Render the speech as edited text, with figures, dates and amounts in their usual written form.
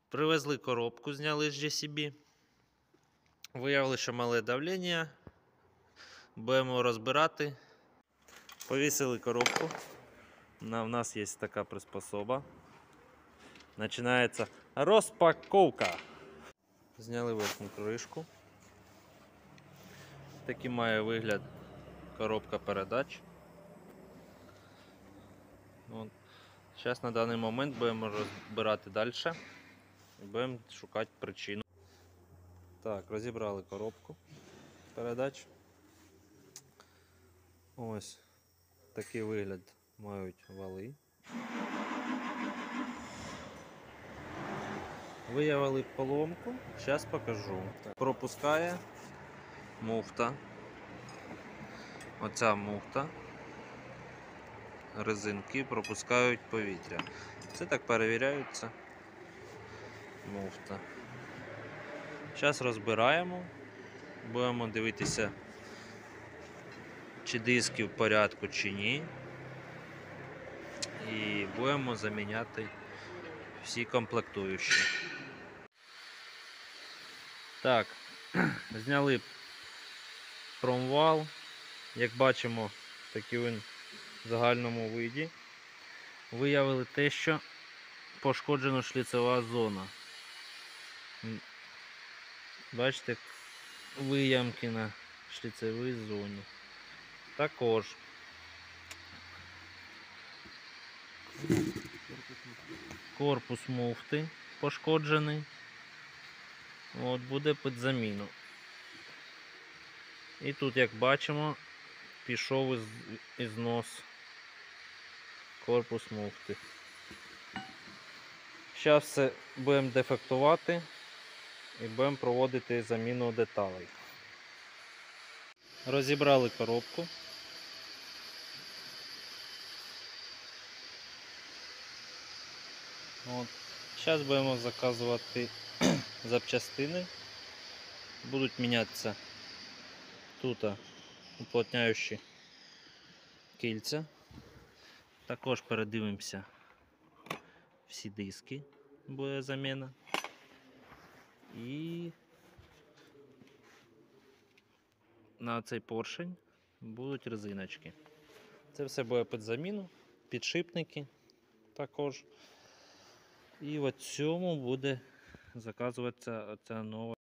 Привезли коробку, зняли з JCB. Виявили, що мале давлення. Будемо розбирати. Повісили коробку. У нас є така приспособа. Починається розпаковка. Зняли верхню кришку. Такий має вигляд коробка передач. Зараз на даний момент будемо розбирати далі і будемо шукати причину. Так, розібрали коробку передач. Ось такий вигляд мають вали. Виявили поломку, зараз покажу. Так, пропускає муфта. Оця муфта. Резинки пропускають повітря. Це так перевіряється муфта. Зараз розбираємо, будемо дивитися, чи диски в порядку, чи ні. І будемо заміняти всі комплектуючі. Так, зняли промвал. Як бачимо, такий він в загальному виді. Виявили те, що пошкоджена шліцева зона. Бачите, виямки на шліцевій зоні. Також корпус муфти пошкоджений. От, буде під заміну. І тут, як бачимо, пішов ізнос корпус муфти. Зараз все будемо дефектувати і будемо проводити заміну деталей. Розібрали коробку. От. Зараз будемо заказувати запчастини. Будуть мінятися тут уплотняючі кільця. Також передивимося всі диски, буде заміна. І на цей поршень будуть резиночки. Це все буде під заміну, підшипники також. І в цьому буде заказуватися оця нова